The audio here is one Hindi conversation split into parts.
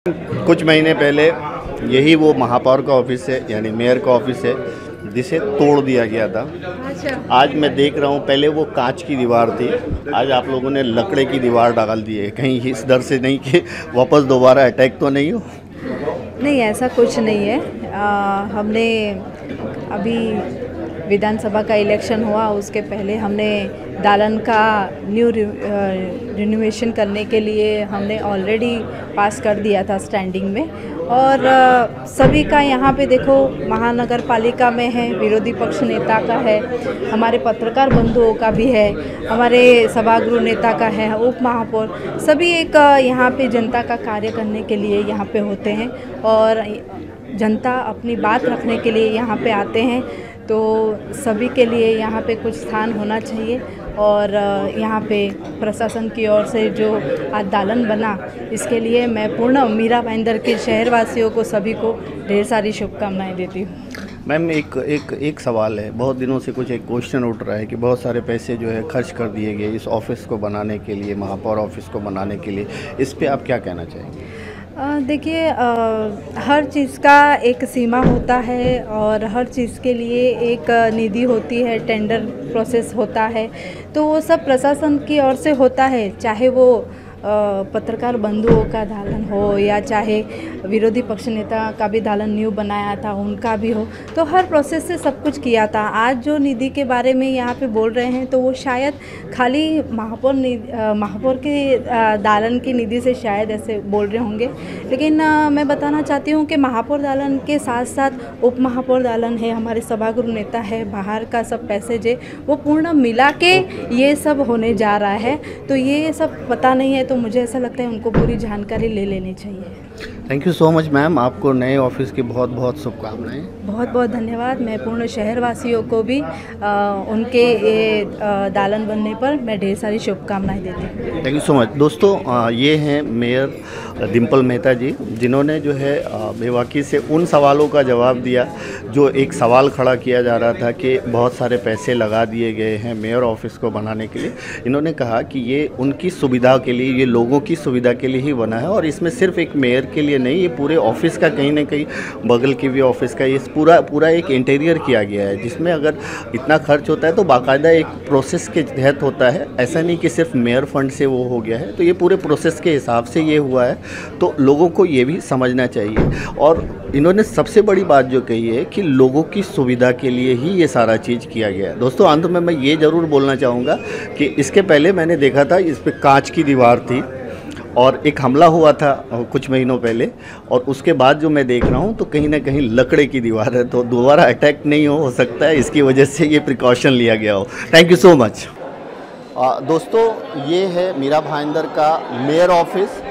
कुछ महीने पहले यही वो महापौर का ऑफिस है, यानी मेयर का ऑफिस है, जिसे तोड़ दिया गया था। अच्छा। आज मैं देख रहा हूँ, पहले वो कांच की दीवार थी, आज आप लोगों ने लकड़े की दीवार डाल दी है। कहीं इस डर से नहीं कि वापस दोबारा अटैक तो नहीं हो? नहीं, ऐसा कुछ नहीं है। हमने अभी विधानसभा का इलेक्शन हुआ, उसके पहले हमने दालन का न्यू रिनोवेशन करने के लिए हमने ऑलरेडी पास कर दिया था स्टैंडिंग में। और सभी का यहाँ पे देखो, महानगर पालिका में है, विरोधी पक्ष नेता का है, हमारे पत्रकार बंधुओं का भी है, हमारे सभागृह नेता का है, उप महापौर, सभी एक यहाँ पे जनता का कार्य करने के लिए यहाँ पे होते हैं और जनता अपनी बात रखने के लिए यहाँ पे आते हैं। तो सभी के लिए यहाँ पे कुछ स्थान होना चाहिए और यहाँ पे प्रशासन की ओर से जो आज दालन बना, इसके लिए मैं पूर्ण मीरा भाईंदर के शहरवासियों को सभी को ढेर सारी शुभकामनाएं देती हूँ। मैम, एक सवाल है, बहुत दिनों से कुछ एक क्वेश्चन उठ रहा है कि बहुत सारे पैसे जो है खर्च कर दिए गए इस ऑफिस को बनाने के लिए, महापौर ऑफिस को बनाने के लिए, इस पे आप क्या कहना चाहेंगे? देखिए, हर चीज़ का एक सीमा होता है और हर चीज़ के लिए एक निधि होती है, टेंडर प्रोसेस होता है, तो वो सब प्रशासन की ओर से होता है। चाहे वो पत्रकार बंधुओं का दालन हो या चाहे विरोधी पक्ष नेता का भी दालन न्यू बनाया था, उनका भी हो, तो हर प्रोसेस से सब कुछ किया था। आज जो निधि के बारे में यहाँ पे बोल रहे हैं, तो वो शायद खाली महापौर के दालन की निधि से शायद ऐसे बोल रहे होंगे, लेकिन मैं बताना चाहती हूँ कि महापौर दालन के साथ साथ उप महापौर दालन है, हमारे सभागृह नेता है, बाहर का सब पैसेज है, वो पूर्ण मिला के ये सब होने जा रहा है। तो ये सब पता नहीं है, तो मुझे ऐसा लगता है उनको पूरी जानकारी ले लेनी चाहिए। Thank you so much ma'am, आपको नए ऑफिस की बहुत बहुत शुभकामनाएं। बहुत बहुत धन्यवाद। मैं पूर्ण शहरवासियों को भी उनके दालन बनने पर मैं ढेर सारी शुभकामनाएं देती हूँ। Thank you so much. दोस्तों, ये हैं मेयर डिम्पल मेहता जी, जिन्होंने जो है बेबाकी से उन सवालों का जवाब दिया जो एक सवाल खड़ा किया जा रहा था कि बहुत सारे पैसे लगा दिए गए हैं मेयर ऑफिस को बनाने के लिए। इन्होंने कहा कि ये उनकी सुविधा के लिए, ये लोगों की सुविधा के लिए ही बना है और इसमें सिर्फ एक मेयर के लिए नहीं, ये पूरे ऑफिस का, कहीं ना कहीं बगल के भी ऑफिस का, ये पूरा एक इंटीरियर किया गया है, जिसमें अगर इतना खर्च होता है तो बाकायदा एक प्रोसेस के तहत होता है। ऐसा नहीं कि सिर्फ मेयर फंड से वो हो गया है, तो ये पूरे प्रोसेस के हिसाब से ये हुआ है, तो लोगों को ये भी समझना चाहिए। और इन्होंने सबसे बड़ी बात जो कही है कि लोगों की सुविधा के लिए ही ये सारा चीज़ किया गया है। दोस्तों, अंत में मैं ये ज़रूर बोलना चाहूँगा कि इसके पहले मैंने देखा था, इस पर कांच की दीवार थी और एक हमला हुआ था कुछ महीनों पहले, और उसके बाद जो मैं देख रहा हूँ तो कहीं ना कहीं लकड़े की दीवार है, तो दोबारा अटैक नहीं हो सकता है, इसकी वजह से ये प्रिकॉशन लिया गया हो। Thank you so much. दोस्तों, ये है मीरा भाईंदर का मेयर ऑफिस।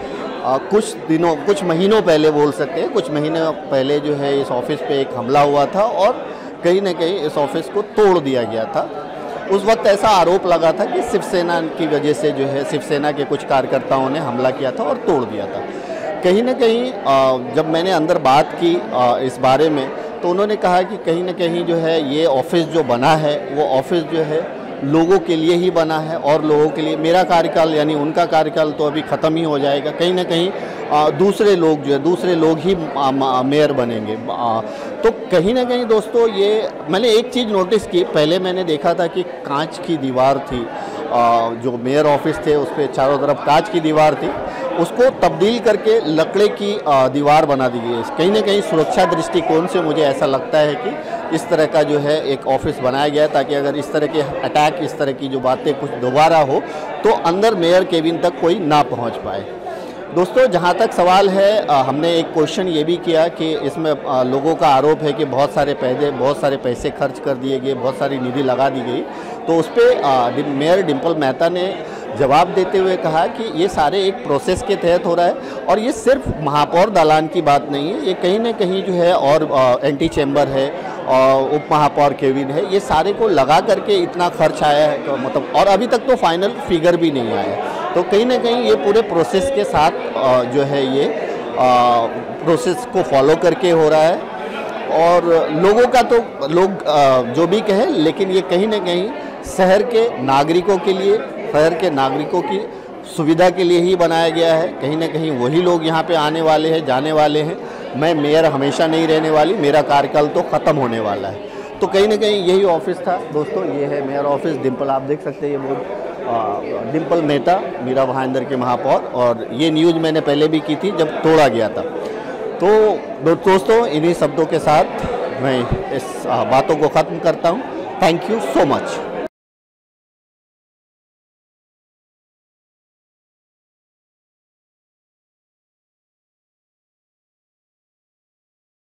कुछ महीनों पहले बोल सकते हैं, कुछ महीने पहले जो है इस ऑफिस पे एक हमला हुआ था और कहीं ना कहीं इस ऑफिस को तोड़ दिया गया था। उस वक्त ऐसा आरोप लगा था कि शिवसेना की वजह से जो है शिवसेना के कुछ कार्यकर्ताओं ने हमला किया था और तोड़ दिया था। कहीं ना कहीं जब मैंने अंदर बात की इस बारे में, तो उन्होंने कहा कि कहीं ना कहीं जो है ये ऑफिस जो बना है, वो ऑफिस जो है लोगों के लिए ही बना है और लोगों के लिए, मेरा कार्यकाल यानी उनका कार्यकाल तो अभी ख़त्म ही हो जाएगा, कहीं ना कहीं दूसरे लोग ही मेयर बनेंगे। तो कहीं ना कहीं दोस्तों, ये मैंने एक चीज़ नोटिस की, पहले मैंने देखा था कि कांच की दीवार थी, जो मेयर ऑफिस थे उस पर चारों तरफ कांच की दीवार थी, उसको तब्दील करके लकड़े की दीवार बना दी गई है। कहीं ना कहीं सुरक्षा दृष्टिकोण से मुझे ऐसा लगता है कि इस तरह का जो है एक ऑफिस बनाया गया है, ताकि अगर इस तरह के अटैक, इस तरह की जो बातें कुछ दोबारा हो तो अंदर मेयर केबिन तक कोई ना पहुंच पाए। दोस्तों, जहां तक सवाल है, हमने एक क्वेश्चन ये भी किया कि इसमें लोगों का आरोप है कि बहुत सारे पैसे खर्च कर दिए गए, बहुत सारी निधि लगा दी गई। तो उस पर मेयर डिम्पल मेहता ने जवाब देते हुए कहा कि ये सारे एक प्रोसेस के तहत हो रहा है और ये सिर्फ महापौर दालान की बात नहीं है, ये कहीं ना कहीं जो है और एंटी चैम्बर है और उप महापौर केबिन है, ये सारे को लगा करके इतना खर्च आया है, तो मतलब, और अभी तक तो फाइनल फिगर भी नहीं आया है। तो कहीं ना कहीं ये पूरे प्रोसेस के साथ जो है ये प्रोसेस को फॉलो करके हो रहा है। और लोगों का तो लोग जो भी कहें, लेकिन ये कहीं ना कहीं शहर के नागरिकों के लिए, शहर के नागरिकों की सुविधा के लिए ही बनाया गया है। कहीं ना कहीं वही लोग यहाँ पे आने वाले हैं, जाने वाले हैं। मैं मेयर हमेशा नहीं रहने वाली, मेरा कार्यकाल तो ख़त्म होने वाला है। तो कहीं ना कहीं यही ऑफिस था दोस्तों। ये है मेयर ऑफिस डिम्पल, आप देख सकते हैं ये बोर्ड, डिम्पल मेहता, मीरा भायंदर के महापौर। और ये न्यूज़ मैंने पहले भी की थी जब तोड़ा गया था। तो दोस्तों इन्हीं शब्दों के साथ मैं इस बातों को ख़त्म करता हूँ। Thank you so much.